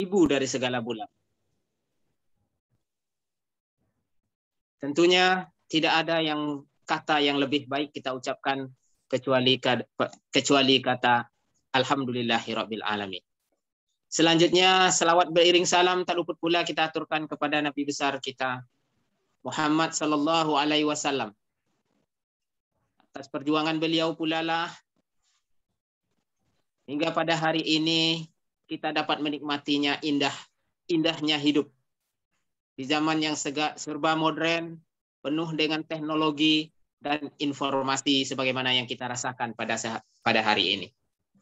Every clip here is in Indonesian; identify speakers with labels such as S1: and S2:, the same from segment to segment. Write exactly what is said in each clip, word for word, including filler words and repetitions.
S1: ibu dari segala bulan. Tentunya tidak ada yang kata yang lebih baik kita ucapkan kecuali kecuali kata alhamdulillahirabbil alamin. Selanjutnya selawat beriring salam tak luput pula kita aturkan kepada Nabi besar kita Muhammad sallallahu alaihi wasallam. Atas perjuangan beliau pula lah hingga pada hari ini kita dapat menikmatinya indah indahnya hidup di zaman yang serba modern, penuh dengan teknologi dan informasi sebagaimana yang kita rasakan pada pada hari ini.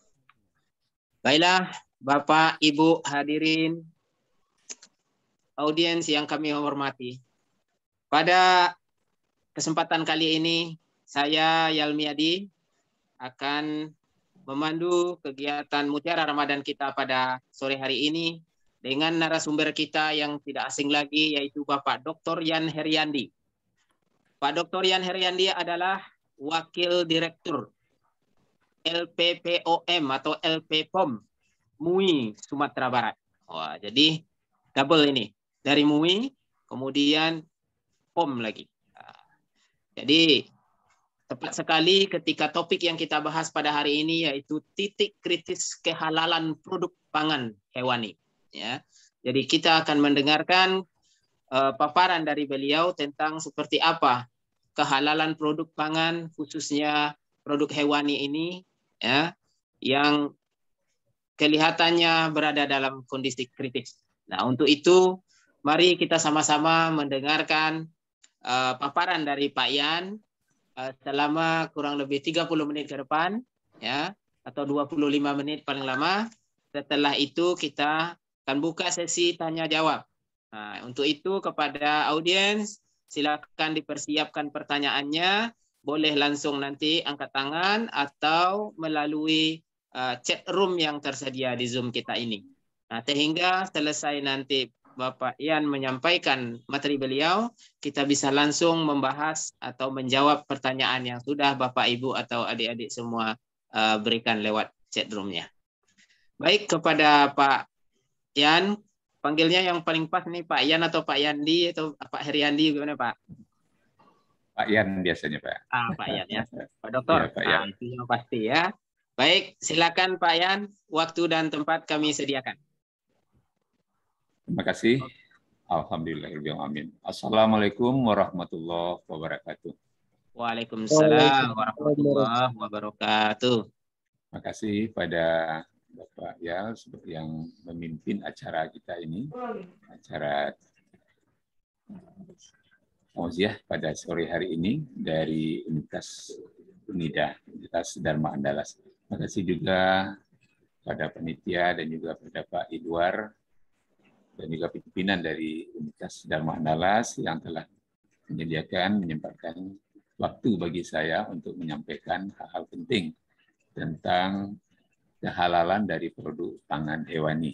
S1: Baiklah, Bapak, Ibu, hadirin, audiens yang kami hormati. Pada kesempatan kali ini, saya Yalmiadi akan memandu kegiatan Mutiara Ramadan kita pada sore hari ini dengan narasumber kita yang tidak asing lagi, yaitu Bapak Doktor Yan Heriandi. Pak Doktor Yan Heriandi adalah Wakil Direktur L P P O M atau L P P O M M U I Sumatera Barat. Wah, jadi double ini. Dari M U I, kemudian P O M lagi. Jadi tepat sekali ketika topik yang kita bahas pada hari ini yaitu titik kritis kehalalan produk pangan hewani. Ya, jadi kita akan mendengarkan uh, paparan dari beliau tentang seperti apa kehalalan produk pangan, khususnya produk hewani ini, ya, yang kelihatannya berada dalam kondisi kritis. Nah, untuk itu, mari kita sama-sama mendengarkan uh, paparan dari Pak Yan uh, selama kurang lebih tiga puluh menit ke depan, ya, atau dua puluh lima menit paling lama. Setelah itu kita akan buka sesi tanya jawab. Nah, untuk itu kepada audiens silakan dipersiapkan pertanyaannya, boleh langsung nanti angkat tangan atau melalui uh, chat room yang tersedia di Zoom kita ini. Nah, sehingga selesai nanti Bapak Yan menyampaikan materi beliau, kita bisa langsung membahas atau menjawab pertanyaan yang sudah Bapak Ibu atau adik-adik semua uh, berikan lewat chat roomnya. Baik, kepada Pak Yan, panggilnya yang paling pas nih Pak Yan atau Pak Yandi atau Pak Heriandi, gimana Pak?
S2: Pak Yan biasanya Pak.
S1: Ah, Pak Yan ya. Pak Dokter,
S2: ya, Pak Yan.
S1: Ah, itu yang pasti ya. Baik, silakan Pak Yan, waktu dan tempat kami sediakan.
S2: Terima kasih. Alhamdulillahirrahmanirrahim. Assalamualaikum warahmatullahi wabarakatuh.
S1: Waalaikumsalam warahmatullahi wabarakatuh.
S2: Terima kasih pada Bapak Yal seperti yang memimpin acara kita ini, acara Fauziah pada sore hari ini dari Universitas Unida, Universitas Dharma Andalas. Terima kasih juga pada panitia dan juga pada Pak Idwar dan juga pimpinan dari Universitas Dharma Andalas yang telah menyediakan, menyempatkan waktu bagi saya untuk menyampaikan hal-hal penting tentang kehalalan dari produk pangan hewani.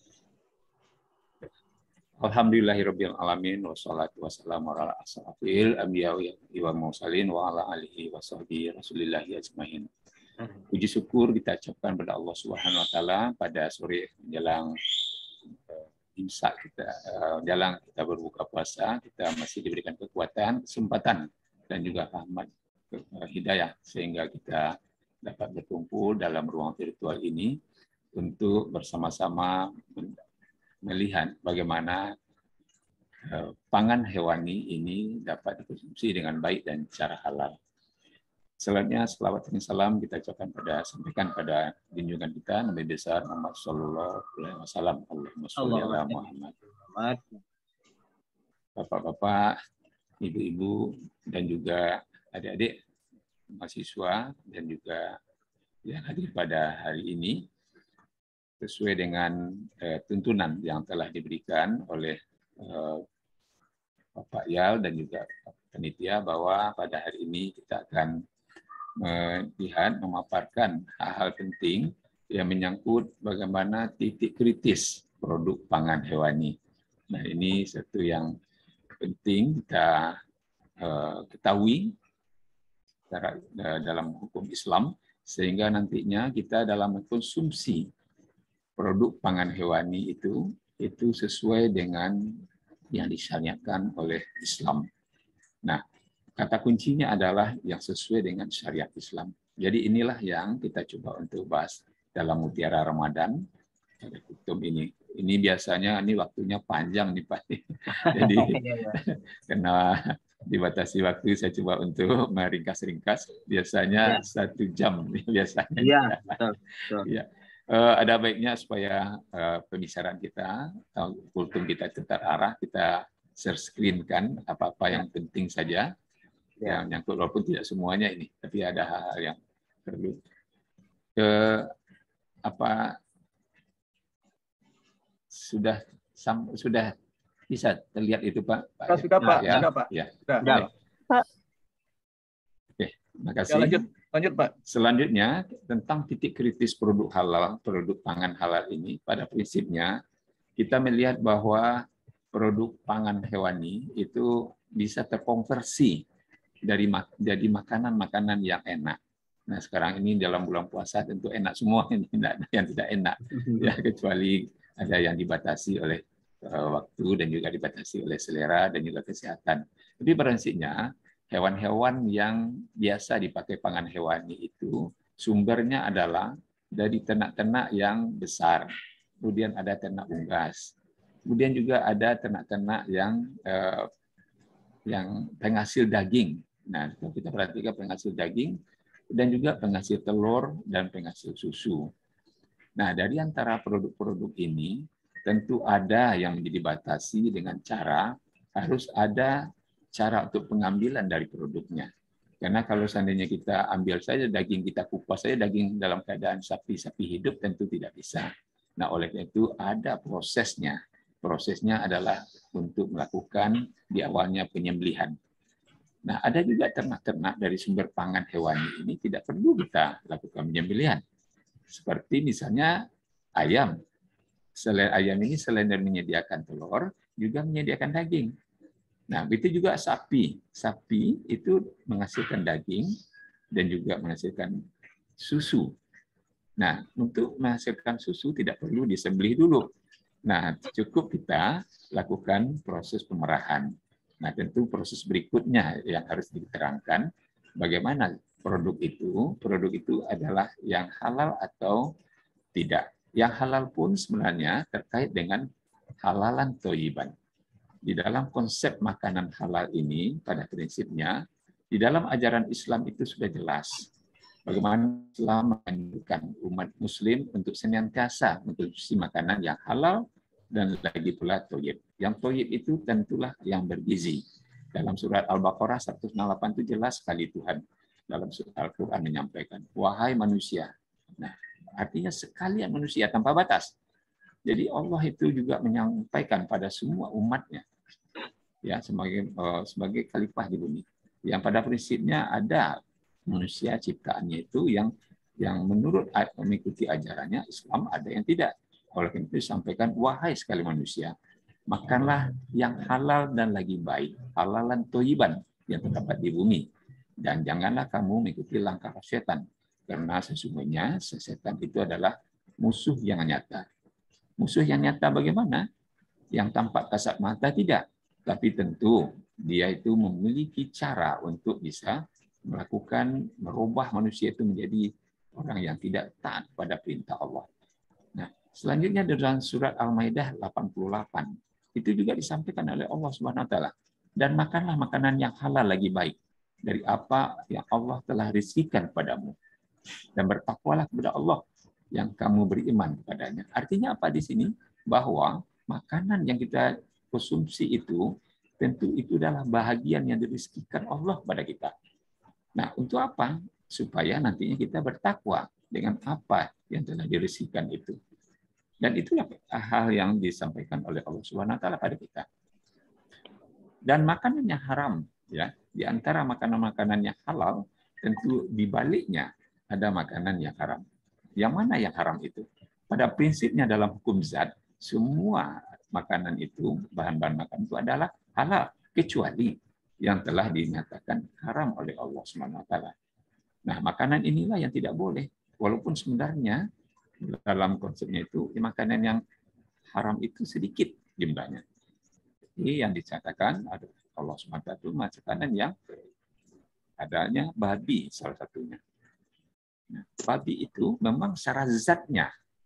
S2: Alhamdulillahirabbil alamin wassalatu wassalamu ala asrofil anbiya wal mursalin wa ala alihi washabihi rasulillahi ajmain. Puji syukur kita ucapkan pada Allah Subhanahu wa taala pada sore menjelang imsak kita menjelang kita berbuka puasa, kita masih diberikan kekuatan, kesempatan dan juga rahmat hidayah sehingga kita dapat berkumpul dalam ruang virtual ini untuk bersama-sama melihat bagaimana uh, pangan hewani ini dapat dikonsumsi dengan baik dan secara halal. Selanjutnya, selawat dan salam kita ucapkan pada sampaikan pada junjungan kita Nabi besar Muhammad Sallallahu Alaihi Wasallam. Allahumma sholli ala Muhammad. Bapak-bapak, ibu-ibu dan juga adik-adik mahasiswa dan juga yang hadir pada hari ini sesuai dengan eh, tuntunan yang telah diberikan oleh eh, Bapak Yal dan juga panitia bahwa pada hari ini kita akan melihat, memaparkan hal-hal penting yang menyangkut bagaimana titik kritis produk pangan hewani. Nah, ini satu yang penting kita eh, ketahui dalam hukum Islam, sehingga nantinya kita dalam mengkonsumsi produk pangan hewani itu itu sesuai dengan yang disyariatkan oleh Islam. Nah, kata kuncinya adalah yang sesuai dengan syariat Islam. Jadi inilah yang kita coba untuk bahas dalam Mutiara Ramadan pada kutub ini. Ini biasanya ini waktunya panjang nih Pak. Jadi karena dibatasi waktu saya coba untuk meringkas-ringkas. Biasanya ya. satu jam biasanya.
S1: Iya, betul. betul.
S2: Ya. Uh, ada baiknya supaya uh, pembicaraan kita, uh, kultum kita terarah, kita share screen-kan apa-apa yang penting saja, ya. yang nyangkut walaupun tidak semuanya ini, tapi ada hal-hal yang perlu. Ke apa sudah sam, sudah bisa terlihat itu Pak? Pak
S3: sudah Pak,
S2: ya?
S3: sudah Pak.
S2: Ya.
S3: Sudah.
S2: Ya. Pak. Oke, terima kasih.
S3: Ya, lanjut. Lanjut, Pak.
S2: Selanjutnya, tentang titik kritis produk halal, produk pangan halal ini, pada prinsipnya kita melihat bahwa produk pangan hewani itu bisa terkonversi dari jadi makanan-makanan yang enak. Nah, sekarang ini dalam bulan puasa tentu enak semua, ini tidak ada yang tidak enak, ya kecuali ada yang dibatasi oleh waktu dan juga dibatasi oleh selera dan juga kesehatan. Tapi prinsipnya hewan-hewan yang biasa dipakai pangan hewani itu sumbernya adalah dari ternak-ternak yang besar. Kemudian ada ternak unggas. Kemudian juga ada ternak-ternak yang eh, yang penghasil daging. Nah, kalau kita perhatikan penghasil daging dan juga penghasil telur dan penghasil susu. Nah, dari antara produk-produk ini tentu ada yang dibatasi dengan cara harus ada cara untuk pengambilan dari produknya. Karena kalau seandainya kita ambil saja daging, kita kupas saja daging dalam keadaan sapi-sapi hidup, tentu tidak bisa. Nah, oleh itu ada prosesnya. Prosesnya adalah untuk melakukan di awalnya penyembelihan. Nah, ada juga ternak-ternak dari sumber pangan hewani ini tidak perlu kita lakukan penyembelihan. Seperti misalnya ayam. Selain ayam ini selain dari menyediakan telur, juga menyediakan daging. Nah, begitu juga sapi. Sapi itu menghasilkan daging dan juga menghasilkan susu. Nah, untuk menghasilkan susu tidak perlu disembelih dulu. Nah, cukup kita lakukan proses pemerahan. Nah, tentu proses berikutnya yang harus diterangkan bagaimana produk itu, produk itu adalah yang halal atau tidak. Yang halal pun sebenarnya terkait dengan halalan thayyiban. Di dalam konsep makanan halal ini, pada prinsipnya, di dalam ajaran Islam itu sudah jelas. Bagaimana Islam menganjurkan umat Muslim untuk senantiasa mengkonsumsi makanan yang halal dan lagi pula thayyib. Yang thayyib itu tentulah yang bergizi. Dalam surat Al-Baqarah seratus delapan itu jelas sekali Tuhan dalam surat Al-Quran menyampaikan, wahai manusia. Nah, artinya sekalian manusia tanpa batas. Jadi Allah itu juga menyampaikan pada semua umatnya, ya sebagai sebagai khalifah di bumi. Yang pada prinsipnya ada manusia ciptaannya itu yang yang menurut mengikuti ajarannya Islam, ada yang tidak. Oleh karena itu disampaikan, wahai sekali manusia, makanlah yang halal dan lagi baik, halalan thayyiban yang terdapat di bumi, dan janganlah kamu mengikuti langkah setan, karena sesungguhnya setan itu adalah musuh yang nyata. Musuh yang nyata bagaimana? Yang tampak kasat mata tidak. Tapi tentu dia itu memiliki cara untuk bisa melakukan, merubah manusia itu menjadi orang yang tidak taat pada perintah Allah. Nah, selanjutnya dalam surat Al-Maidah delapan puluh delapan, itu juga disampaikan oleh Allah Subhanahu wa taala. Dan makanlah makanan yang halal lagi baik dari apa yang Allah telah rizkikan padamu. Dan bertakwalah kepada Allah yang kamu beriman kepadanya. Artinya apa di sini? Bahwa makanan yang kita konsumsi itu tentu itu adalah bahagian yang dirizkikan Allah pada kita. Nah, untuk apa? Supaya nantinya kita bertakwa dengan apa yang telah dirizkikan itu. Dan itulah hal yang disampaikan oleh Allah Subhanahu wa taala pada kita. Dan makanan yang haram, ya, di antara makanan-makanan yang halal, tentu di baliknya ada makanan yang haram. Yang mana yang haram itu? Pada prinsipnya dalam hukum zat, semua makanan itu, bahan-bahan makanan itu adalah halal, kecuali yang telah dinyatakan haram oleh Allah Subhanahu wa taala. Nah, makanan inilah yang tidak boleh. Walaupun sebenarnya dalam konsepnya itu makanan yang haram itu sedikit jumlahnya. Ini yang dikatakan ada Allah subhanahu wa taala itu makanan yang adanya babi salah satunya. Nah, babi itu memang secara zatnya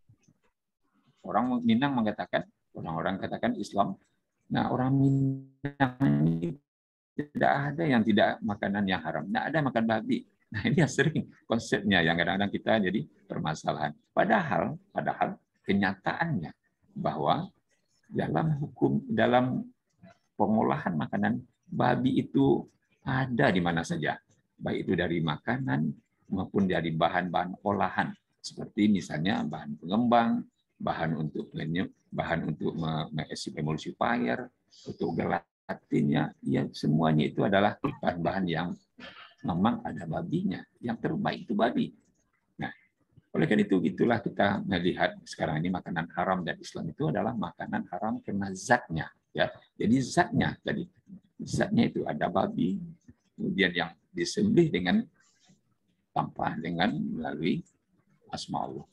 S2: orang Minang mengatakan, orang-orang katakan Islam. Nah, orang Minang ini tidak ada yang tidak makanan yang haram. Tidak ada makan babi. Nah, ini yang sering konsepnya yang kadang-kadang kita jadi permasalahan. Padahal, padahal kenyataannya bahwa dalam hukum, dalam pengolahan makanan babi itu ada di mana saja. Baik itu dari makanan maupun dari bahan-bahan olahan. Seperti misalnya bahan pengembang, bahan untuk bahan untuk emulsifier, untuk gelatinnya, ya semuanya itu adalah bahan-bahan yang memang ada babinya. Yang terbaik itu babi. Nah, oleh karena itu itulah kita melihat sekarang ini makanan haram dan Islam itu adalah makanan haram karena zatnya, ya. Jadi zatnya tadi zatnya itu ada babi, kemudian yang disembelih dengan tanpa dengan melalui asma Allah.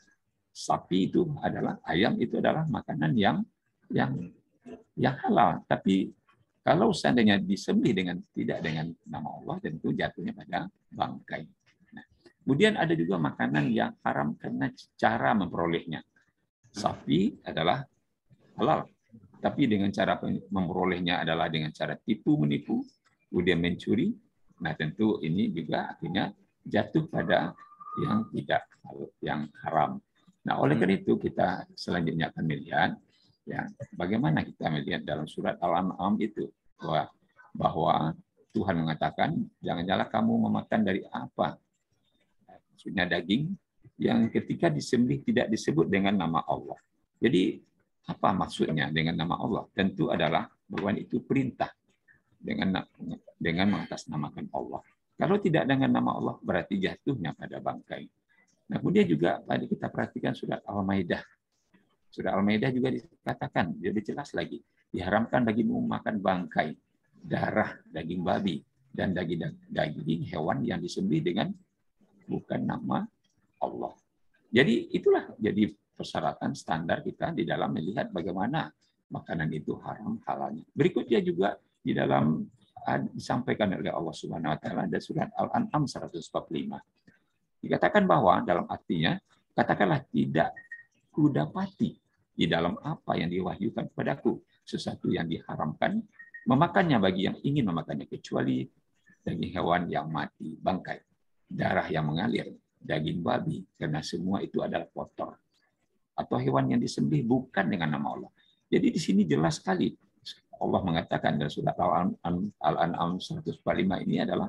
S2: Sapi itu adalah ayam itu adalah makanan yang yang yang halal, tapi kalau seandainya disembelih dengan tidak dengan nama Allah, tentu jatuhnya pada bangkai. Nah, kemudian ada juga makanan yang haram karena cara memperolehnya. Sapi adalah halal, tapi dengan cara memperolehnya adalah dengan cara tipu menipu, kemudian mencuri. Nah, tentu ini juga akhirnya jatuh pada yang tidak yang haram. Nah, oleh karena itu kita selanjutnya akan melihat ya bagaimana kita melihat dalam surat Al-An'am itu bahwa, bahwa Tuhan mengatakan jangan-jangan kamu memakan dari apa? Maksudnya daging yang ketika disembelih tidak disebut dengan nama Allah. Jadi apa maksudnya dengan nama Allah? Tentu adalah bahwa itu perintah dengan dengan mengatasnamakan Allah. Kalau tidak dengan nama Allah berarti jatuhnya pada bangkai. Nah, kemudian juga tadi kita perhatikan surat Al-Maidah. Surat Al-Maidah juga dikatakan, jadi jelas lagi, diharamkan bagimu makan bangkai, darah daging babi, dan daging daging hewan yang disembelih dengan bukan nama Allah. Jadi itulah jadi persyaratan standar kita di dalam melihat bagaimana makanan itu haram halalnya. Berikutnya juga di dalam disampaikan oleh Allah Subhanahu wa taala dari surat Al-An'am seratus empat puluh lima. Dikatakan bahwa dalam artinya katakanlah tidak kudapati di dalam apa yang diwahyukan kepadaku sesuatu yang diharamkan memakannya bagi yang ingin memakannya kecuali daging hewan yang mati bangkai, darah yang mengalir, daging babi karena semua itu adalah kotor atau hewan yang disembelih bukan dengan nama Allah. Jadi di sini jelas sekali Allah mengatakan dalam surat Al-An'am seratus empat puluh lima ini adalah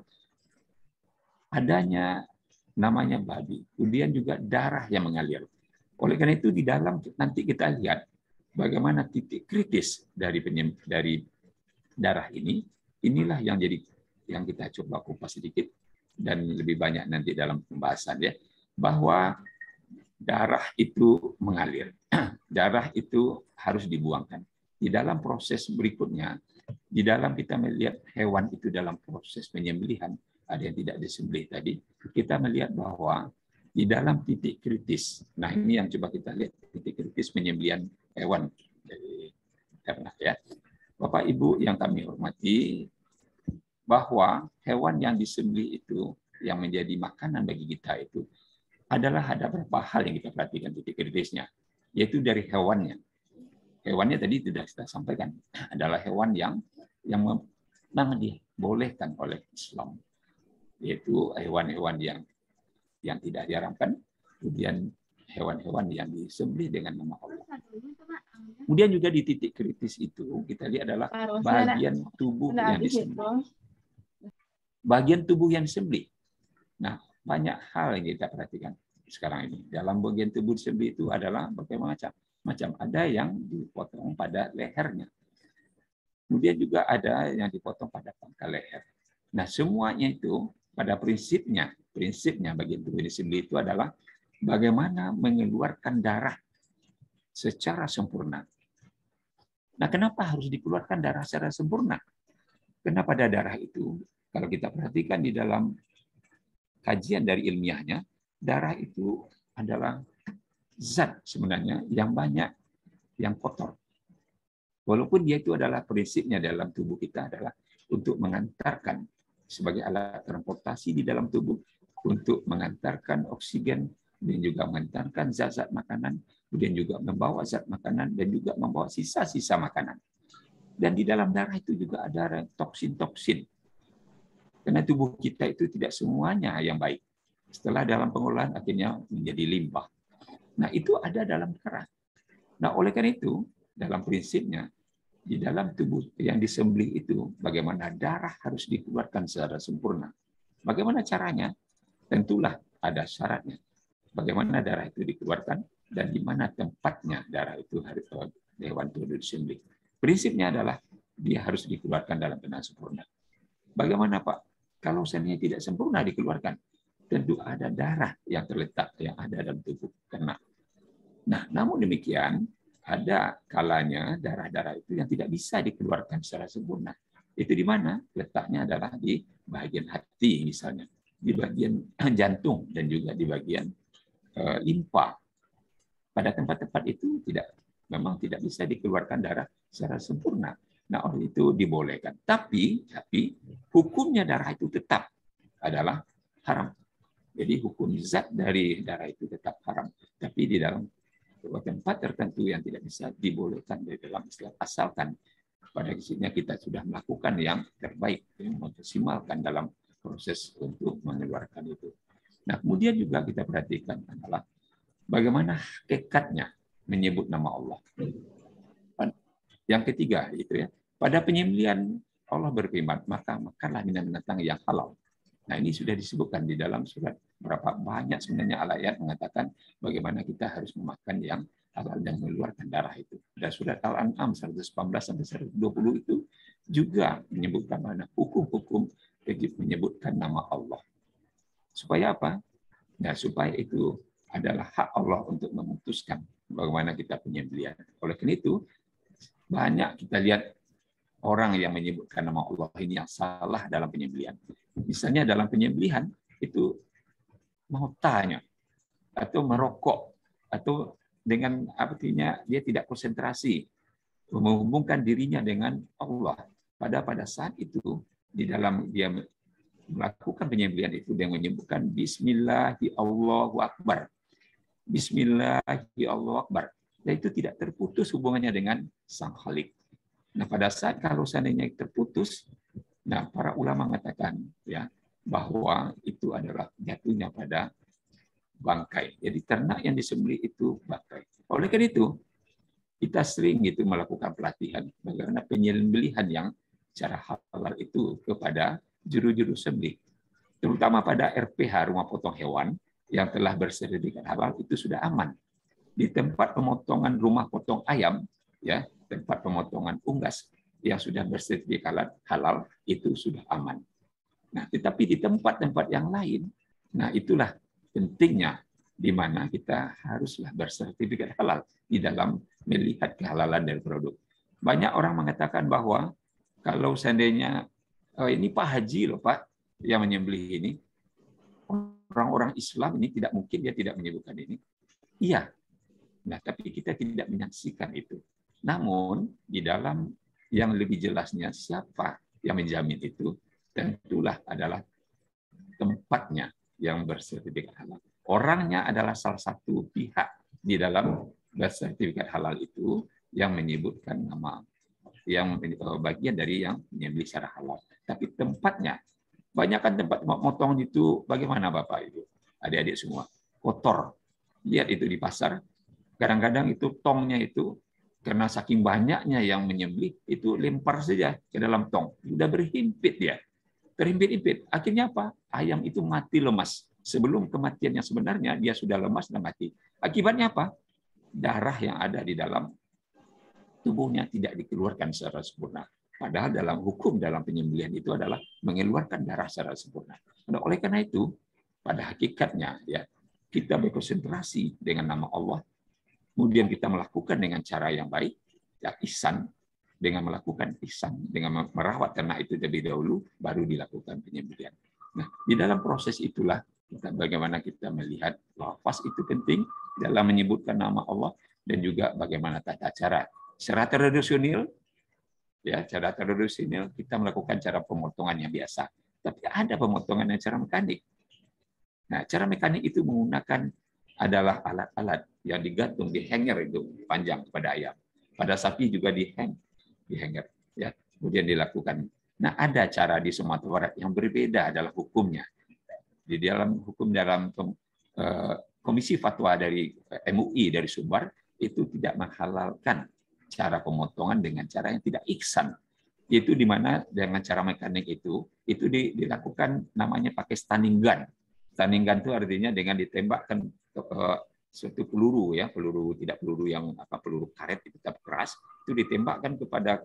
S2: adanya namanya babi, kemudian juga darah yang mengalir. Oleh karena itu di dalam nanti kita lihat bagaimana titik kritis dari penyem, dari darah ini, inilah yang jadi yang kita coba kupas sedikit dan lebih banyak nanti dalam pembahasan ya, bahwa darah itu mengalir, darah itu harus dibuangkan. Di dalam proses berikutnya, di dalam kita melihat hewan itu dalam proses penyembelihan, ada yang tidak disembelih tadi, kita melihat bahwa di dalam titik kritis, nah ini yang coba kita lihat, titik kritis penyembelihan hewan dari ternak ya. Bapak Ibu yang kami hormati, bahwa hewan yang disembelih itu, yang menjadi makanan bagi kita itu, adalah ada beberapa hal yang kita perhatikan titik kritisnya, yaitu dari hewannya. Hewannya tadi tidak kita sampaikan, adalah hewan yang yang memang dibolehkan oleh Islam, yaitu hewan-hewan yang yang tidak diharamkan, kemudian hewan-hewan yang disembelih dengan nama Allah. Kemudian juga di titik kritis itu kita lihat adalah bagian tubuh yang disembelih. Bagian tubuh yang disembelih. Nah, banyak hal yang kita perhatikan sekarang ini. Dalam bagian tubuh disembelih itu adalah berbagai macam. Macam ada yang dipotong pada lehernya. Kemudian juga ada yang dipotong pada pangkal leher. Nah, semuanya itu pada prinsipnya, prinsipnya bagian tubuh disembelih itu adalah bagaimana mengeluarkan darah secara sempurna. Nah, kenapa harus dikeluarkan darah secara sempurna? Karena pada darah itu, kalau kita perhatikan di dalam kajian dari ilmiahnya, darah itu adalah zat sebenarnya yang banyak yang kotor. Walaupun dia itu adalah prinsipnya dalam tubuh kita adalah untuk mengantarkan sebagai alat transportasi di dalam tubuh, untuk mengantarkan oksigen dan juga mengantarkan zat-zat makanan, kemudian juga membawa zat makanan dan juga membawa sisa-sisa makanan. Dan di dalam darah itu juga ada toksin-toksin. Karena tubuh kita itu tidak semuanya yang baik. Setelah dalam pengolahan akhirnya menjadi limbah. Nah, itu ada dalam darah. Nah, oleh karena itu, dalam prinsipnya, di dalam tubuh yang disembelih itu, bagaimana darah harus dikeluarkan secara sempurna. Bagaimana caranya? Tentulah ada syaratnya. Bagaimana darah itu dikeluarkan dan di mana tempatnya darah itu harus hewan itu disembelih. Prinsipnya adalah dia harus dikeluarkan dalam keadaan sempurna. Bagaimana Pak? Kalau seandainya tidak sempurna dikeluarkan, tentu ada darah yang terletak yang ada dalam tubuh kena. Nah, namun demikian ada kalanya darah-darah itu yang tidak bisa dikeluarkan secara sempurna. Itu di mana? Letaknya adalah di bagian hati misalnya, di bagian jantung dan juga di bagian uh, limpa. Pada tempat-tempat itu tidak memang tidak bisa dikeluarkan darah secara sempurna. Nah, oleh itu dibolehkan. Tapi tapi hukumnya darah itu tetap adalah haram. Jadi hukum zat dari darah itu tetap haram. Tapi di dalam tempat tertentu yang tidak bisa dibolehkan dari dalam Islam, asalkan pada kisahnya kita sudah melakukan yang terbaik, yang memaksimalkan dalam proses untuk mengeluarkan itu. Nah, kemudian juga kita perhatikan adalah bagaimana hakikatnya menyebut nama Allah. Yang ketiga itu ya, pada penyembelihan Allah berfirman, maka makanlah binatang yang halal. Nah, ini sudah disebutkan di dalam surat berapa banyak sebenarnya ayat mengatakan bagaimana kita harus memakan yang halal dan mengeluarkan darah itu. Dan surat Al-An'am seratus delapan belas sampai seratus dua puluh itu juga menyebutkan mana hukum-hukum wajib menyebutkan nama Allah. Supaya apa? Nah, supaya itu adalah hak Allah untuk memutuskan bagaimana kita penyembelihan. Oleh karena itu, banyak kita lihat orang yang menyebutkan nama Allah ini yang salah dalam penyembelihan. Misalnya dalam penyembelihan itu mau tanya atau merokok atau dengan artinya dia tidak konsentrasi menghubungkan dirinya dengan Allah. Pada pada saat itu di dalam dia melakukan penyembelihan itu dia menyebutkan Bismillahi Allahu Akbar. Bismillahi Allahu Akbar. Dan itu tidak terputus hubungannya dengan Sang Khalik. Nah, pada saat kalau seandainya terputus, nah para ulama mengatakan ya bahwa itu adalah jatuhnya pada bangkai. Jadi ternak yang disembelih itu bangkai. Oleh karena itu, kita sering gitu melakukan pelatihan bagaimana penyembelihan yang secara halal itu kepada juru-juru sembelih. Terutama pada R P H, rumah potong hewan yang telah bersertifikat halal itu sudah aman. Di tempat pemotongan rumah potong ayam, ya tempat pemotongan unggas yang sudah bersertifikat halal itu sudah aman. Nah, tetapi di tempat-tempat yang lain, nah itulah pentingnya di mana kita haruslah bersertifikat halal di dalam melihat kehalalan dari produk. Banyak orang mengatakan bahwa kalau seandainya oh, ini Pak Haji loh Pak yang menyembelih ini, orang-orang Islam ini tidak mungkin dia tidak menyebutkan ini. Iya. Nah, tapi kita tidak menyaksikan itu. Namun, di dalam yang lebih jelasnya siapa yang menjamin itu, tentulah adalah tempatnya yang bersertifikat halal. Orangnya adalah salah satu pihak di dalam bersertifikat halal itu yang menyebutkan nama, yang bagian dari yang menyembelih secara halal. Tapi tempatnya, banyak kan tempat motong itu bagaimana Bapak Ibu, adik-adik semua, kotor. Lihat itu di pasar, kadang-kadang itu tongnya itu karena saking banyaknya yang menyembelih itu lempar saja ke dalam tong, sudah berhimpit dia, terhimpit-himpit. Akhirnya apa? Ayam itu mati lemas. Sebelum kematian yang sebenarnya dia sudah lemas dan mati. Akibatnya apa? Darah yang ada di dalam tubuhnya tidak dikeluarkan secara sempurna. Padahal dalam hukum dalam penyembelihan itu adalah mengeluarkan darah secara sempurna. Nah, oleh karena itu, pada hakikatnya ya kita berkonsentrasi dengan nama Allah. Kemudian kita melakukan dengan cara yang baik, ya ihsan, dengan melakukan ihsan, dengan merawat ternak itu terlebih dahulu, baru dilakukan penyembelihan. Nah, di dalam proses itulah Kita, bagaimana kita melihat lafaz itu penting dalam menyebutkan nama Allah, dan juga bagaimana tata cara. Secara tradisional, ya, cara tradisional kita melakukan cara pemotongan yang biasa. Tapi ada pemotongan yang cara mekanik. Nah, cara mekanik itu menggunakan adalah alat-alat yang digantung di hanger itu panjang pada ayam. Pada sapi juga di hang, di hanger. Ya, kemudian dilakukan. Nah, ada cara di Sumatera Barat yang berbeda adalah hukumnya. Di dalam hukum dalam Komisi Fatwa dari M U I dari Sumbar itu tidak menghalalkan cara pemotongan dengan cara yang tidak ihsan. Itu di mana dengan cara mekanik itu itu dilakukan namanya pakai stunning gun. Stunning gun itu artinya dengan ditembakkan uh, suatu peluru, ya, peluru tidak peluru yang apa peluru karet itu tetap keras, itu ditembakkan kepada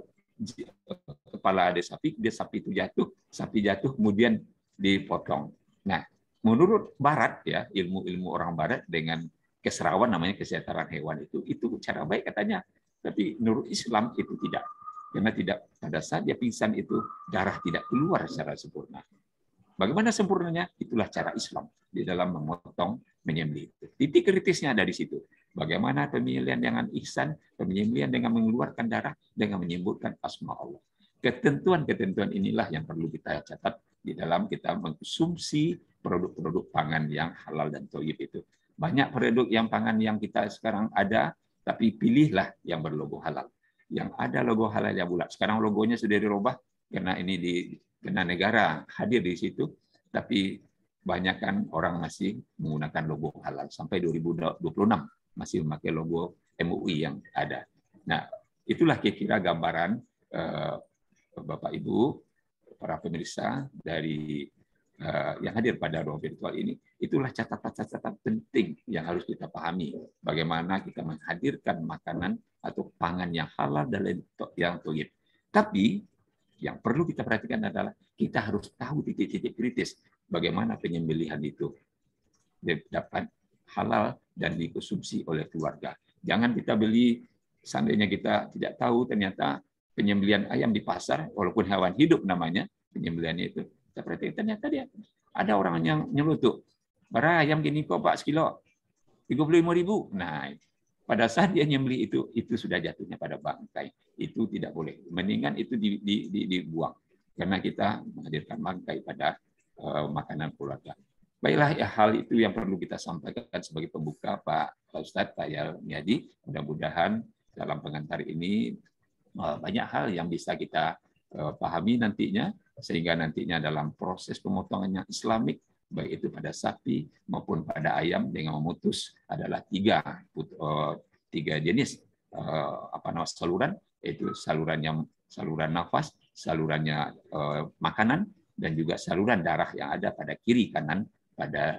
S2: kepala ada sapi, dia sapi itu jatuh, sapi jatuh kemudian dipotong. Nah, menurut Barat, ya, ilmu-ilmu orang Barat dengan keserawan namanya kesehatan hewan itu itu cara baik katanya. Tapi menurut Islam itu tidak. Karena tidak, pada saat dia pingsan itu darah tidak keluar secara sempurna. Bagaimana sempurnanya? Itulah cara Islam di dalam memotong, menyembelih. Titik kritisnya ada di situ. Bagaimana penyembelihan dengan ihsan, penyembelihan dengan mengeluarkan darah, dengan menyebutkan asma Allah. Ketentuan-ketentuan inilah yang perlu kita catat di dalam kita mengkonsumsi produk-produk pangan yang halal dan thayyib itu. Banyak produk yang pangan yang kita sekarang ada, tapi pilihlah yang berlogo halal. Yang ada logo halal yang bulat. Sekarang logonya sudah dirubah karena ini di karena negara hadir di situ, tapi banyak kan orang masih menggunakan logo halal sampai dua ribu dua puluh enam masih memakai logo M U I yang ada. Nah, itulah kira-kira gambaran eh, Bapak Ibu para pemirsa dari uh, yang hadir pada ruang virtual ini. Itulah catatan-catatan penting yang harus kita pahami. Bagaimana kita menghadirkan makanan atau pangan yang halal dan yang thayyib. Tapi yang perlu kita perhatikan adalah kita harus tahu titik-titik kritis bagaimana penyembelihan itu dapat halal dan dikonsumsi oleh keluarga. Jangan kita beli, seandainya kita tidak tahu ternyata penyembelihan ayam di pasar, walaupun hewan hidup namanya, penyembelihannya itu, kita perhatikan ternyata dia ada orang yang nyelutuk. Bara ayam gini kok Pak sekilo, tiga puluh lima ribu. Nah, pada saat dia nyembeli itu, itu sudah jatuhnya pada bangkai. Itu tidak boleh. Mendingan itu di, di, di, dibuang. Karena kita menghadirkan bangkai pada uh, makanan keluarga. Baiklah, ya, hal itu yang perlu kita sampaikan sebagai pembuka Pak, Pak Ustadz, Pak Yalmiadi. Mudah-mudahan dalam pengantar ini banyak hal yang bisa kita pahami nantinya, sehingga nantinya dalam proses pemotongannya Islamik, baik itu pada sapi maupun pada ayam, dengan memutus adalah tiga tiga jenis apa namanya saluran, yaitu saluran yang saluran nafas, salurannya makanan, dan juga saluran darah yang ada pada kiri kanan pada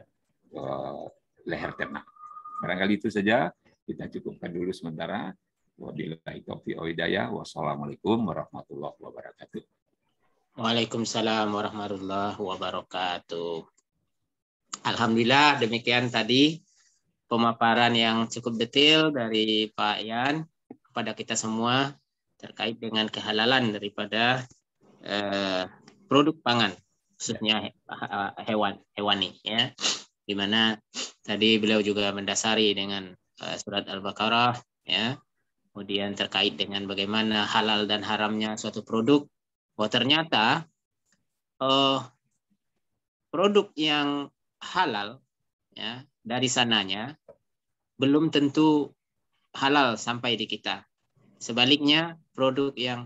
S2: leher ternak. Barangkali itu saja, kita cukupkan dulu sementara. Wabillahi taufiq wal hidayah. Wassalamualaikum warahmatullahi wabarakatuh.
S1: Waalaikumsalam warahmatullahi wabarakatuh. Alhamdulillah, demikian tadi pemaparan yang cukup detail dari Pak Yan kepada kita semua terkait dengan kehalalan daripada eh, produk pangan, khususnya hewan hewani, ya. Di mana tadi beliau juga mendasari dengan eh, surat Al-Baqarah, ya. Kemudian terkait dengan bagaimana halal dan haramnya suatu produk. Oh, ternyata eh, produk yang halal, ya, dari sananya belum tentu halal sampai di kita. Sebaliknya, produk yang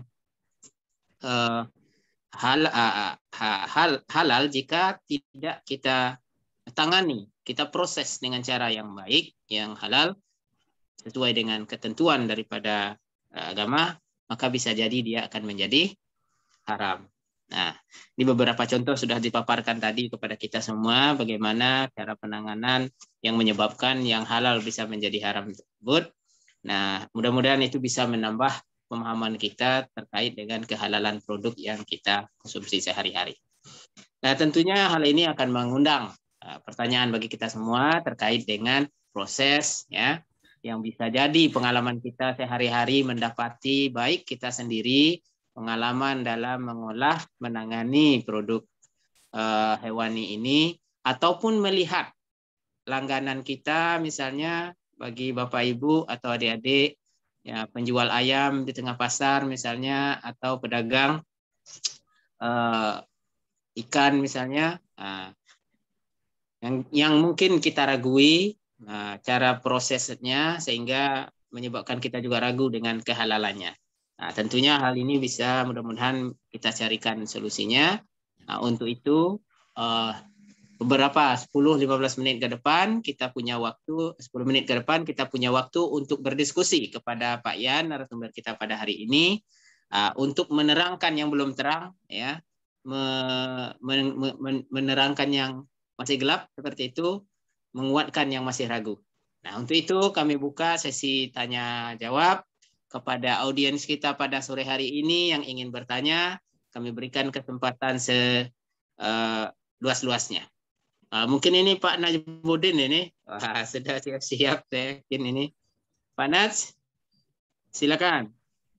S1: eh, hal, uh, hal, halal jika tidak kita tangani, kita proses dengan cara yang baik, yang halal, sesuai dengan ketentuan daripada agama, maka bisa jadi dia akan menjadi haram. Nah, ini beberapa contoh sudah dipaparkan tadi kepada kita semua, bagaimana cara penanganan yang menyebabkan yang halal bisa menjadi haram tersebut. Nah, mudah-mudahan itu bisa menambah pemahaman kita terkait dengan kehalalan produk yang kita konsumsi sehari-hari. Nah, tentunya hal ini akan mengundang pertanyaan bagi kita semua terkait dengan proses, ya, yang bisa jadi pengalaman kita sehari-hari mendapati baik kita sendiri pengalaman dalam mengolah, menangani produk uh, hewani ini, ataupun melihat langganan kita, misalnya bagi Bapak Ibu atau adik-adik, ya penjual ayam di tengah pasar misalnya, atau pedagang uh, ikan misalnya, uh, yang yang mungkin kita ragui uh, cara prosesnya sehingga menyebabkan kita juga ragu dengan kehalalannya. Nah, tentunya hal ini bisa mudah-mudahan kita carikan solusinya. Nah, untuk itu uh, beberapa sepuluh sampai lima belas menit ke depan kita punya waktu, sepuluh menit ke depan kita punya waktu untuk berdiskusi kepada Pak Yan, narasumber kita pada hari ini, uh, untuk menerangkan yang belum terang, ya, me, men, men, menerangkan yang masih gelap seperti itu, menguatkan yang masih ragu. Nah, untuk itu kami buka sesi tanya jawab kepada audiens kita pada sore hari ini yang ingin bertanya. Kami berikan kesempatan seluas-luasnya. Uh, mungkin ini Pak Najmuddin ini. Wah, sudah siap-siap saya yakin ini. Pak Naj, silakan.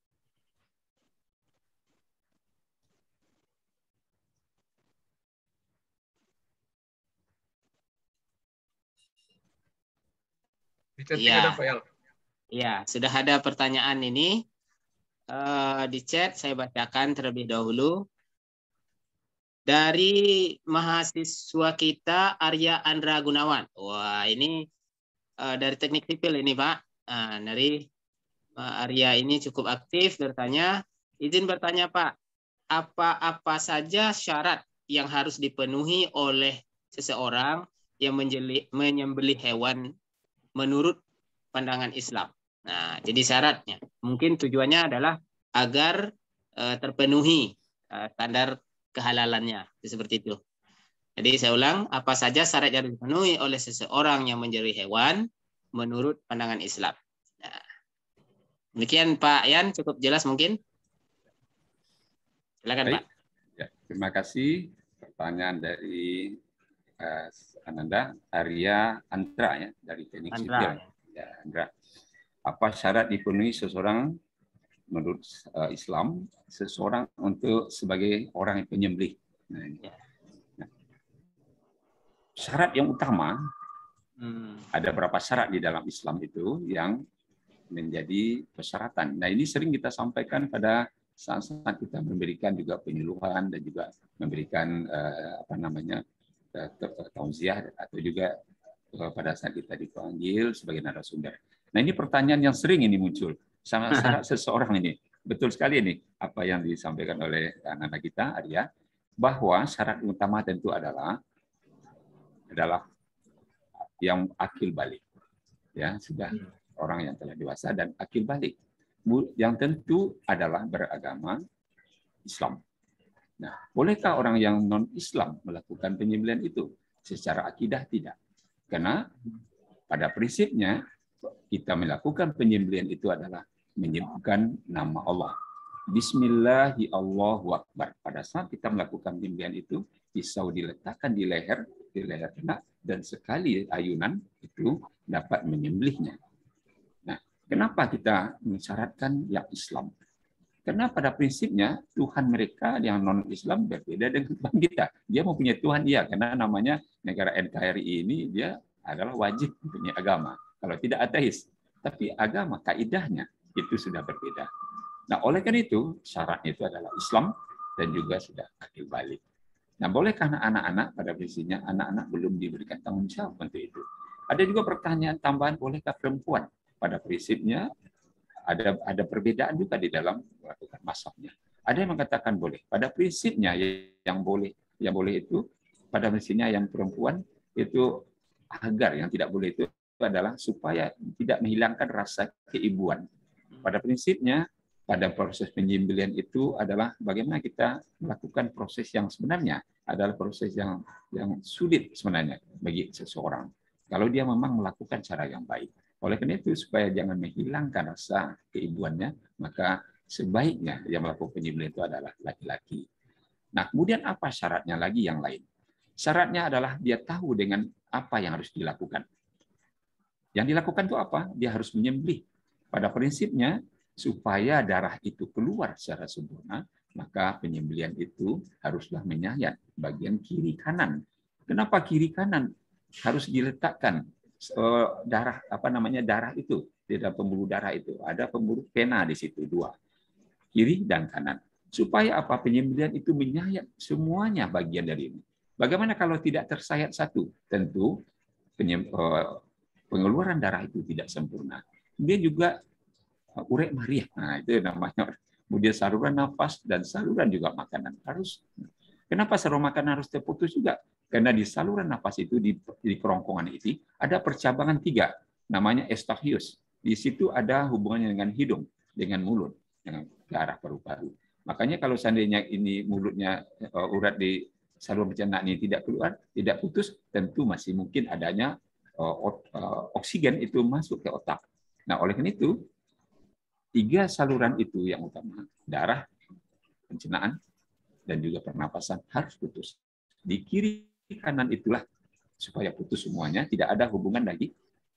S1: Iya. Ya, sudah ada pertanyaan ini uh, di chat, saya bacakan terlebih dahulu. Dari mahasiswa kita Arya Andra Gunawan. Wah, ini uh, dari teknik sipil ini Pak. Nah, dari uh, Arya ini cukup aktif bertanya. Izin bertanya Pak, apa-apa saja syarat yang harus dipenuhi oleh seseorang yang menjeli, menyembelih hewan menurut pandangan Islam? Nah, jadi syaratnya mungkin tujuannya adalah agar uh, terpenuhi uh, standar kehalalannya, seperti itu. Jadi saya ulang, apa saja syarat yang dipenuhi oleh seseorang yang menjadi hewan menurut pandangan Islam. Nah, demikian Pak Yan, cukup jelas mungkin? Silakan Baik. Pak.
S2: Ya, terima kasih. Pertanyaan dari uh, Ananda Arya Andra ya dari teknik sipil. Ya, Andra. Apa syarat dipenuhi seseorang menurut uh, Islam, seseorang untuk sebagai orang yang penyembelih? Nah, ini. Nah, syarat yang utama, hmm. ada berapa syarat di dalam Islam itu yang menjadi persyaratan. Nah, ini sering kita sampaikan pada saat-saat kita memberikan juga penyuluhan dan juga memberikan uh, apa namanya tausiah atau juga uh, pada saat kita dipanggil sebagai narasumber. Nah, ini pertanyaan yang sering ini muncul. Sama syarat seseorang ini. Betul sekali ini apa yang disampaikan oleh anak-anak kita, Arya, bahwa syarat utama tentu adalah adalah yang akil balik. Ya, sudah orang yang telah dewasa dan akil balik. Yang tentu adalah beragama Islam. Nah, bolehkah orang yang non-Islam melakukan penyembelihan itu? Secara akidah tidak. Karena pada prinsipnya kita melakukan penyembelihan itu adalah menyebutkan nama Allah. Bismillahi Allahu Akbar. Pada saat kita melakukan penyembelihan itu, pisau diletakkan di leher, di leher kena, dan sekali ayunan itu dapat menyembelihnya. Nah, kenapa kita mensyaratkan yang Islam? Karena pada prinsipnya Tuhan mereka yang non-Islam berbeda dengan kita. Dia mempunyai Tuhan, iya, karena namanya negara N K R I ini dia adalah wajib mempunyai agama. Kalau tidak ateis, tapi agama kaidahnya itu sudah berbeda. Nah, oleh karena itu syaratnya itu adalah Islam dan juga sudah akil balik. Nah, bolehkah anak-anak pada prinsipnya anak-anak belum diberikan tanggung jawab untuk itu? Ada juga pertanyaan tambahan, bolehkah perempuan? Pada prinsipnya ada ada perbedaan juga di dalam melakukan masaknya. Ada yang mengatakan boleh. Pada prinsipnya yang boleh yang boleh itu pada prinsipnya yang perempuan itu agar yang tidak boleh itu adalah supaya tidak menghilangkan rasa keibuan. Pada prinsipnya pada proses penyembelihan itu adalah bagaimana kita melakukan proses yang sebenarnya adalah proses yang yang sulit sebenarnya bagi seseorang. Kalau dia memang melakukan cara yang baik. Oleh karena itu, supaya jangan menghilangkan rasa keibuannya, maka sebaiknya yang melakukan penyembelihan itu adalah laki-laki. Nah, kemudian apa syaratnya lagi yang lain? Syaratnya adalah dia tahu dengan apa yang harus dilakukan. Yang dilakukan itu apa? Dia harus menyembelih. Pada prinsipnya, supaya darah itu keluar secara sempurna, maka penyembelihan itu haruslah menyayat bagian kiri kanan Kenapa kiri kanan harus diletakkan uh, darah apa namanya darah itu tidak pembuluh darah itu ada pembuluh vena di situ dua kiri dan kanan supaya apa penyembelihan itu menyayat semuanya bagian dari ini. Bagaimana kalau tidak tersayat satu? Tentu penyem, uh, pengeluaran darah itu tidak sempurna. Kemudian juga uh, urek mariah, nah itu namanya. Kemudian saluran nafas dan saluran juga makanan harus. Kenapa saluran makanan harus terputus juga? Karena di saluran nafas itu di, di kerongkongan itu ada percabangan tiga, namanya estochius. Di situ ada hubungannya dengan hidung, dengan mulut, dengan darah paru-paru. Makanya kalau seandainya ini mulutnya uh, urat di saluran pencernaan ini tidak keluar, tidak putus, tentu masih mungkin adanya uh, uh, oksigen itu masuk ke otak. Nah, oleh karena itu tiga saluran itu yang utama, darah, pencernaan, dan juga pernapasan harus putus. Di kiri kanan itulah supaya putus semuanya, tidak ada hubungan lagi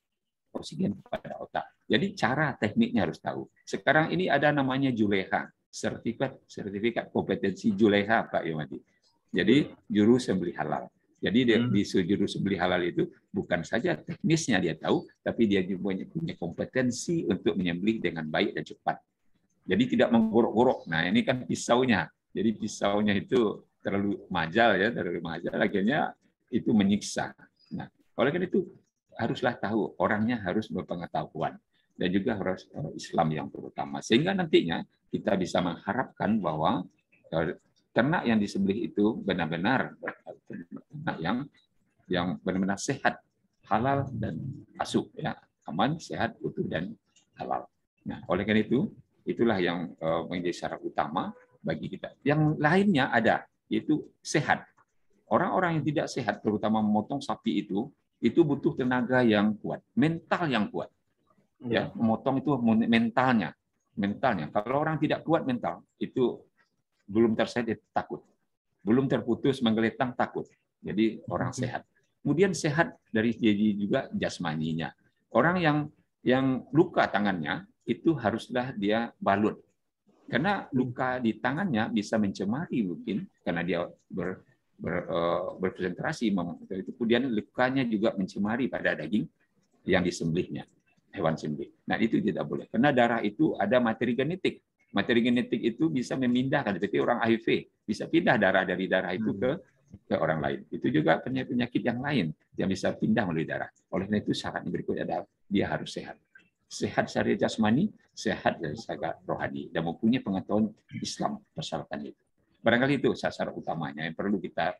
S2: oksigen pada otak. Jadi cara tekniknya harus tahu. Sekarang ini ada namanya Juleha, sertifikat sertifikat kompetensi Juleha, Pak Yomadi. Jadi juru sembelih halal. Jadi di, hmm. di juru sembelih halal itu bukan saja teknisnya dia tahu, tapi dia juga punya kompetensi untuk menyembelih dengan baik dan cepat. Jadi tidak menggorok-gorok. Nah ini kan pisaunya. Jadi pisaunya itu terlalu majal ya, terlalu majal. Akhirnya itu menyiksa. Nah oleh karena itu haruslah tahu, orangnya harus berpengetahuan dan juga harus Islam yang terutama. Sehingga nantinya kita bisa mengharapkan bahwa ternak yang disembelih itu benar-benar ternak yang yang benar-benar sehat, halal dan asuh ya, aman, sehat, utuh dan halal. Nah, oleh karena itu itulah yang uh, menjadi syarat utama bagi kita. Yang lainnya ada, yaitu sehat. Orang-orang yang tidak sehat, terutama memotong sapi itu, itu butuh tenaga yang kuat, mental yang kuat. Ya, memotong itu mentalnya, mentalnya. Kalau orang tidak kuat mental, itu belum tersayat takut, belum terputus menggelelang takut. Jadi orang sehat. Kemudian sehat dari jadi juga jasmaninya. Orang yang yang luka tangannya itu haruslah dia balut. Karena luka di tangannya bisa mencemari mungkin karena dia ber, ber, uh, berkonsentrasi. Itu kemudian lukanya juga mencemari pada daging yang disembelihnya, hewan sembelih. Nah itu tidak boleh. Karena darah itu ada materi genetik. Materi genetik itu bisa memindahkan, seperti orang H I V bisa pindah darah dari darah itu ke ke orang lain. Itu juga penyakit-penyakit yang lain yang bisa pindah melalui darah. Oleh karena itu syarat berikutnya adalah dia harus sehat. Sehat secara jasmani, sehat dari secara rohani, dan mempunyai pengetahuan Islam persyaratan itu. Barangkali itu syarat utamanya yang perlu kita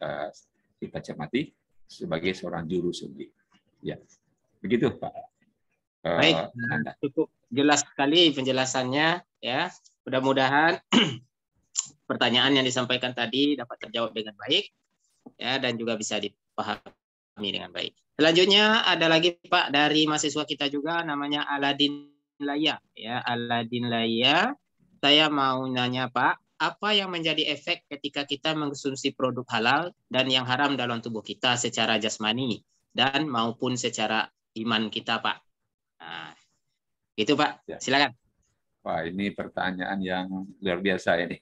S2: kita cermati sebagai seorang juru sembelih. Ya, begitu Pak.
S1: Baik, uh, cukup jelas sekali penjelasannya ya. Mudah-mudahan pertanyaan yang disampaikan tadi dapat terjawab dengan baik ya dan juga bisa dipahami dengan baik. Selanjutnya ada lagi Pak dari mahasiswa kita juga namanya Aladin Laya ya. Aladin Laya, saya mau nanya Pak, apa yang menjadi efek ketika kita mengkonsumsi produk halal dan yang haram dalam tubuh kita secara jasmani dan maupun secara iman kita Pak? Nah, itu Pak, silakan.
S2: Wah, ini pertanyaan yang luar biasa ini.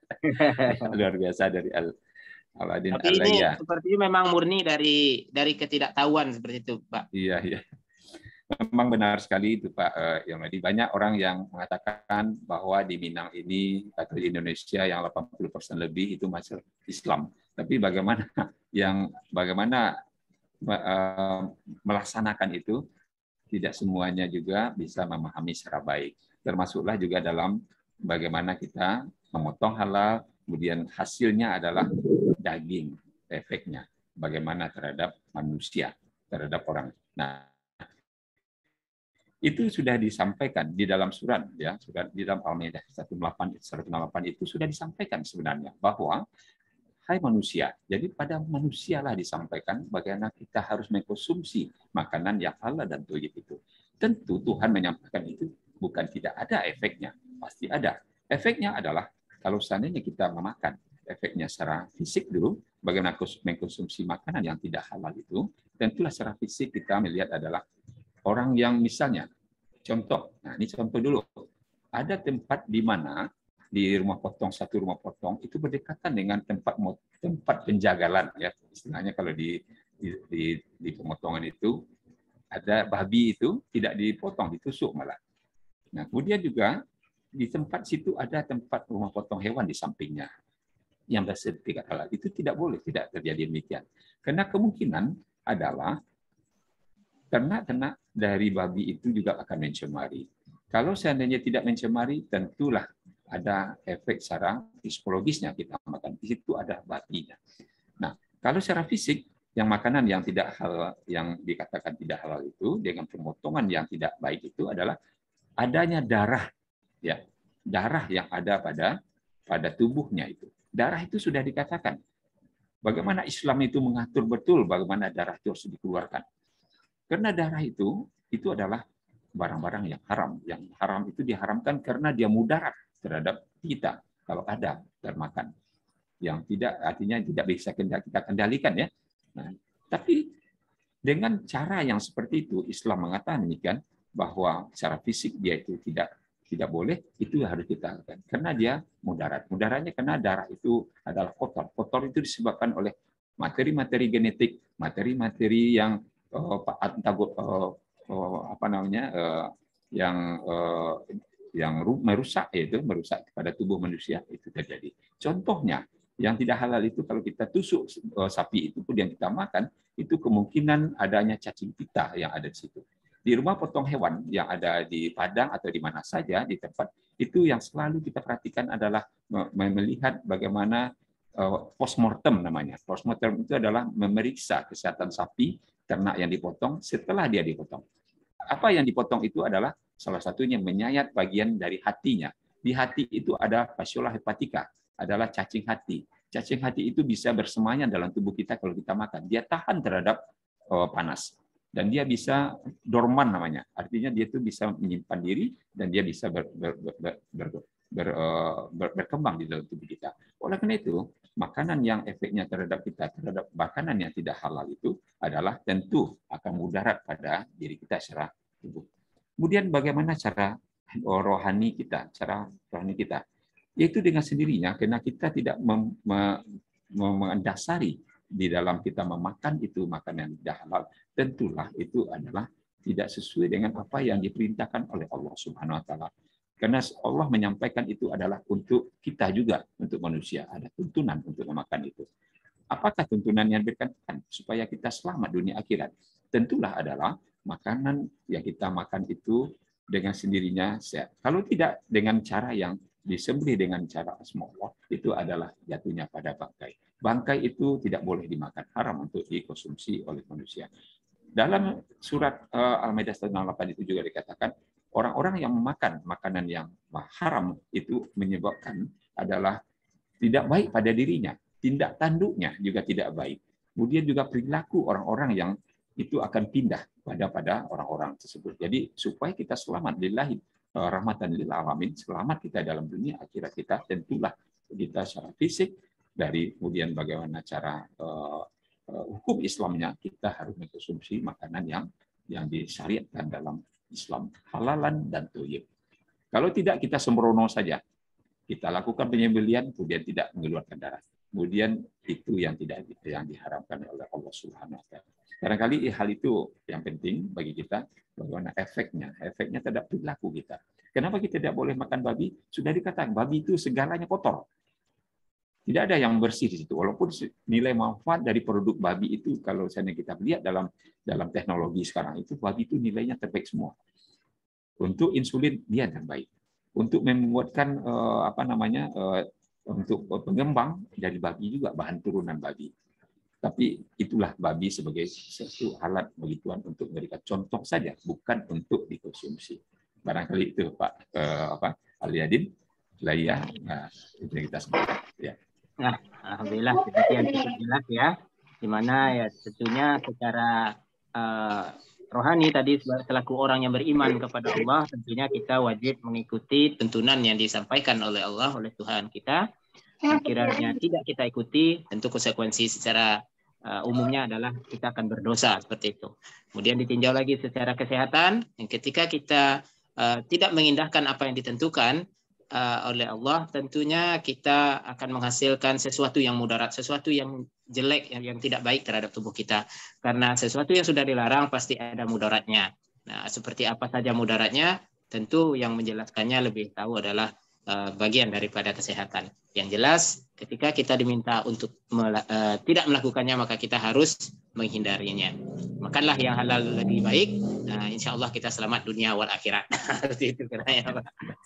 S2: Luar biasa dari Al Aladin
S1: Tapi ini
S2: Alaya.
S1: sepertinya memang murni dari dari ketidaktahuan seperti itu, Pak.
S2: Iya, iya. Memang benar sekali itu Pak Yomadi. Banyak orang yang mengatakan bahwa di Minang ini atau di Indonesia yang delapan puluh persen lebih itu masuk Islam. Tapi bagaimana yang bagaimana uh, melaksanakan itu tidak semuanya juga bisa memahami secara baik. Termasuklah juga dalam bagaimana kita memotong halal, kemudian hasilnya adalah daging, efeknya bagaimana terhadap manusia, terhadap orang. Nah, itu sudah disampaikan di dalam surat ya, surat di dalam Al-Maidah seratus enam puluh delapan itu sudah disampaikan sebenarnya bahwa hai manusia, jadi pada manusialah disampaikan bagaimana kita harus mengkonsumsi makanan yang halal dan thayyib itu. Tentu Tuhan menyampaikan itu bukan tidak ada efeknya, pasti ada. Efeknya adalah kalau seandainya kita memakan, efeknya secara fisik dulu, bagaimana mengkonsumsi makanan yang tidak halal itu, tentulah secara fisik kita melihat adalah orang yang misalnya, contoh, nah ini contoh dulu, ada tempat di mana di rumah potong, satu rumah potong itu berdekatan dengan tempat tempat penjagalan ya, istilahnya kalau di di, di, di pemotongan itu ada babi itu tidak dipotong, ditusuk malah. Nah, kemudian juga di tempat situ ada tempat rumah potong hewan di sampingnya yang bersertifikat halal. Itu tidak boleh, tidak terjadi demikian. Karena kemungkinan adalah ternak-ternak dari babi itu juga akan mencemari. Kalau seandainya tidak mencemari, tentulah ada efek secara psikologisnya kita makan. Di situ ada babinya. Nah, kalau secara fisik, yang makanan yang tidak halal, yang dikatakan tidak halal itu dengan pemotongan yang tidak baik itu adalah adanya darah, ya, darah yang ada pada pada tubuhnya itu. Darah itu sudah dikatakan. Bagaimana Islam itu mengatur betul bagaimana darah itu harus dikeluarkan. Karena darah itu itu adalah barang-barang yang haram. Yang haram itu diharamkan karena dia mudarat terhadap kita kalau ada termakan. Yang tidak artinya tidak bisa kita kendalikan ya. Nah, tapi dengan cara yang seperti itu Islam mengatakan demikian bahwa secara fisik dia itu tidak tidak boleh, itu harus kita lakukan karena dia mudarat. Mudaratnya karena darah itu adalah kotor. Kotor itu disebabkan oleh materi-materi genetik, materi-materi yang uh, uh, uh, apa namanya uh, yang uh, yang merusak yaitu merusak pada tubuh manusia itu terjadi. Contohnya yang tidak halal itu kalau kita tusuk uh, sapi itu pun yang kita makan itu kemungkinan adanya cacing pita yang ada di situ. Di rumah potong hewan yang ada di Padang atau di mana saja di tempat itu yang selalu kita perhatikan adalah melihat bagaimana uh, postmortem namanya. Postmortem itu adalah memeriksa kesehatan sapi ternak yang dipotong setelah dia dipotong. Apa yang dipotong itu adalah salah satunya menyayat bagian dari hatinya. Di hati itu ada fasciola hepatica, adalah cacing hati. Cacing hati itu bisa bersemayam dalam tubuh kita kalau kita makan. Dia tahan terhadap uh, panas. Dan dia bisa dorman namanya. Artinya dia itu bisa menyimpan diri dan dia bisa ber, ber, ber, ber, ber, ber, ber, berkembang di dalam tubuh kita. Oleh karena itu, makanan yang efeknya terhadap kita, terhadap makanan yang tidak halal itu adalah tentu akan mudarat pada diri kita secara tubuh. Kemudian bagaimana cara rohani kita, cara rohani kita? Yaitu dengan sendirinya, karena kita tidak mem, mem, mendasari di dalam kita memakan itu makanan yang tidak halal, tentulah itu adalah tidak sesuai dengan apa yang diperintahkan oleh Allah Subhanahu wa taala. Karena Allah menyampaikan itu adalah untuk kita juga, untuk manusia, ada tuntunan untuk memakan itu. Apakah tuntunan yang diberikan supaya kita selamat dunia akhirat? Tentulah adalah makanan yang kita makan itu dengan sendirinya sehat. Kalau tidak dengan cara yang disembelih dengan cara asma Allah, itu adalah jatuhnya pada bangkai. Bangkai itu tidak boleh dimakan, haram untuk dikonsumsi oleh manusia. Dalam surat uh, Al-Maidah seratus delapan itu juga dikatakan, orang-orang yang memakan makanan yang haram itu menyebabkan adalah tidak baik pada dirinya, tindak tanduknya juga tidak baik. Kemudian juga perilaku orang-orang yang itu akan pindah pada pada orang-orang tersebut. Jadi supaya kita selamat lillahi rahmatan lil alamin, selamat kita dalam dunia akhirat kita, tentulah kita secara fisik dari kemudian bagaimana cara uh, uh, hukum Islamnya kita harus mengkonsumsi makanan yang yang disyariatkan dalam Islam halalan dan thayyib. Kalau tidak kita sembrono saja, kita lakukan penyembelihan kemudian tidak mengeluarkan darah. Kemudian itu yang tidak yang diharapkan oleh Allah Subhanahu wa taala. Barangkali hal itu yang penting bagi kita, bagaimana efeknya, efeknya terhadap perilaku kita. Kenapa kita tidak boleh makan babi? Sudah dikatakan babi itu segalanya kotor. Tidak ada yang bersih di situ. Walaupun nilai manfaat dari produk babi itu, kalau misalnya kita lihat dalam dalam teknologi sekarang itu, babi itu nilainya terbaik semua. Untuk insulin dia terbaik. Untuk membuatkan eh, apa namanya eh, untuk pengembang dari babi juga bahan turunan babi. Tapi itulah babi sebagai satu alat bagi Tuhan untuk memberikan contoh saja, bukan untuk dikonsumsi. Barangkali itu Pak eh, apa Aliadin, Laya, nah, itu yang kita sebut. Ya.
S3: Nah, alhamdulillah demikian cukup jelas ya, di mana ya tentunya secara uh, rohani tadi selaku orang yang beriman kepada Allah, tentunya kita wajib mengikuti tuntunan yang disampaikan oleh Allah, oleh Tuhan kita. Kiranya tidak kita ikuti, tentu konsekuensi secara uh, umumnya adalah kita akan berdosa seperti itu. Kemudian ditinjau lagi secara kesehatan, yang ketika kita uh, tidak mengindahkan apa yang ditentukan,
S1: uh, oleh Allah, tentunya kita akan menghasilkan sesuatu yang mudarat, sesuatu yang jelek, yang, yang tidak baik terhadap tubuh kita. Karena sesuatu yang sudah dilarang pasti ada mudaratnya. Nah, seperti apa saja mudaratnya, tentu yang menjelaskannya lebih tahu adalah uh, bagian daripada kesehatan. Yang jelas, ketika kita diminta untuk mela- uh, tidak melakukannya, maka kita harus menghindarinya. Makanlah yang halal lebih baik. Nah, insya Allah kita selamat dunia wal akhirat. Seperti itu kiranya, Pak.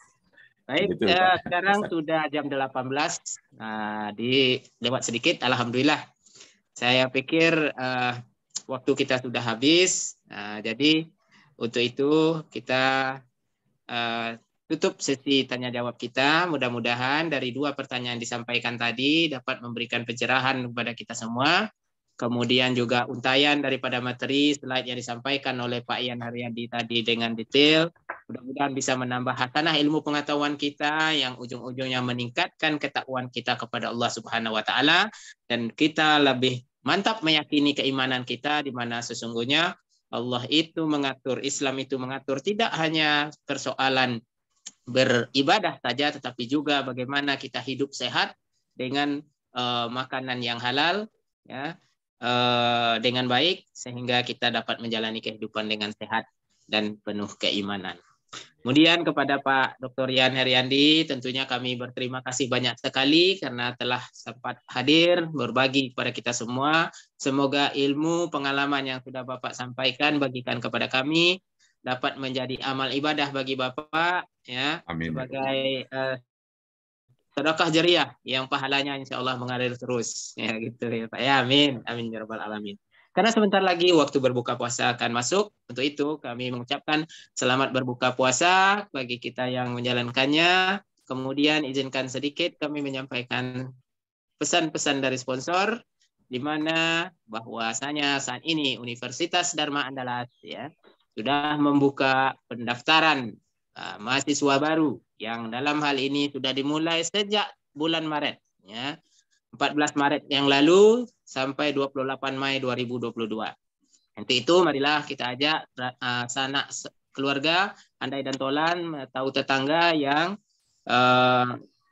S1: Baik,
S2: Betul,
S1: eh,
S2: Pak.
S1: sekarang sudah jam delapan belas. Nah, di lewat sedikit, alhamdulillah. Saya pikir eh, waktu kita sudah habis. Nah, jadi untuk itu kita eh, tutup sesi tanya jawab kita. Mudah-mudahan dari dua pertanyaan disampaikan tadi dapat memberikan pencerahan kepada kita semua. Kemudian juga untayan daripada materi slide yang disampaikan oleh Pak Ian Haryadi tadi dengan detail. Mudah-mudahan bisa menambah hasanah ilmu pengetahuan kita yang ujung-ujungnya meningkatkan ketakwaan kita kepada Allah Subhanahu wa taala, dan kita lebih mantap meyakini keimanan kita, di mana sesungguhnya Allah itu mengatur, Islam itu mengatur tidak hanya persoalan beribadah saja, tetapi juga bagaimana kita hidup sehat dengan uh, makanan yang halal, ya, uh, dengan baik, sehingga kita dapat menjalani kehidupan dengan sehat dan penuh keimanan. Kemudian kepada Pak Doktor Ian Haryadi, tentunya kami berterima kasih banyak sekali karena telah sempat hadir berbagi kepada kita semua. Semoga ilmu pengalaman yang sudah Bapak sampaikan bagikan kepada kami dapat menjadi amal ibadah bagi Bapak, ya,
S2: Amin.
S1: sebagai uh, sedekah jariah yang pahalanya insya Allah mengalir terus, ya gitu ya Pak. Ya, amin, amin ya rabbal alamin. Karena sebentar lagi waktu berbuka puasa akan masuk. Untuk itu kami mengucapkan selamat berbuka puasa bagi kita yang menjalankannya. Kemudian izinkan sedikit kami menyampaikan pesan-pesan dari sponsor, di mana bahwasanya saat ini Universitas Dharma Andalas, ya, sudah membuka pendaftaran uh, mahasiswa baru yang dalam hal ini sudah dimulai sejak bulan Maret, ya, empat belas Maret yang lalu sampai dua puluh delapan Mei dua ribu dua puluh dua. Untuk itu marilah kita ajak uh, sanak keluarga, andai dan tolan, tahu tetangga yang uh,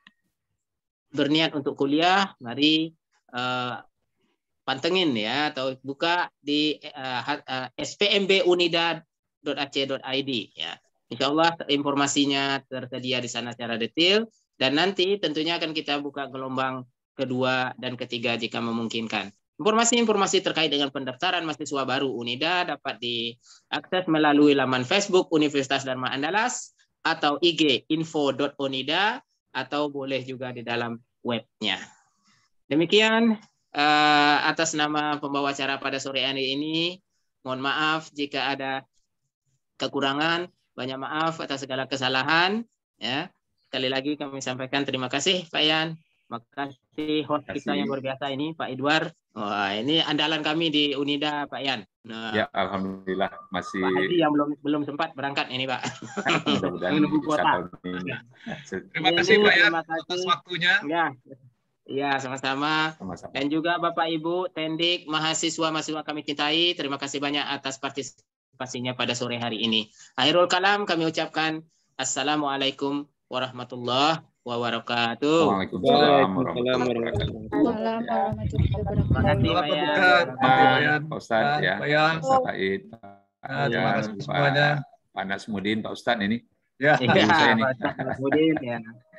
S1: berniat untuk kuliah, mari uh, pantengin ya, atau buka di uh, uh, s p m b unida dot a c dot i d, ya. Insya Allah informasinya tersedia di sana secara detail, dan nanti tentunya akan kita buka gelombang kedua dan ketiga jika memungkinkan. Informasi-informasi terkait dengan pendaftaran mahasiswa baru Unida dapat diakses melalui laman Facebook Universitas Dharma Andalas atau I G info dot unida, atau boleh juga di dalam webnya. Demikian uh, atas nama pembawa acara pada sore hari ini. Mohon maaf jika ada kekurangan, banyak maaf atas segala kesalahan. Ya, sekali lagi kami sampaikan terima kasih Pak Ian. Makasih host kita yang luar biasa ini, Pak Edward. Wah, ini andalan kami di Unida, Pak Ian. Nah,
S2: ya, alhamdulillah masih.
S1: Pak Haji yang belum belum sempat berangkat ini, Pak.
S2: Mudah-mudahan
S1: menunggu kuota.
S4: Terima kasih Pak Ian
S1: atas
S4: waktunya.
S1: Ya, ya sama-sama.
S2: Sama-sama.
S1: Dan juga Bapak Ibu Tendik, mahasiswa-mahasiswa kami cintai, terima kasih banyak atas partisipasinya pada sore hari ini. Akhirul kalam kami ucapkan assalamualaikum warahmatullahi wabarakatuh.
S2: Waalaikumsalam warahmatullahi wabarakatuh.
S1: Terima kasih Pak
S4: Ian.
S2: Pak Ustadz ya,
S4: Pak Ian.
S2: Pak Said,
S4: Terima kasih semuanya.
S2: Pak Nasmudin, Pak Ustadz ini.
S4: Ya,
S1: Iya, Pak Nasmudin ya.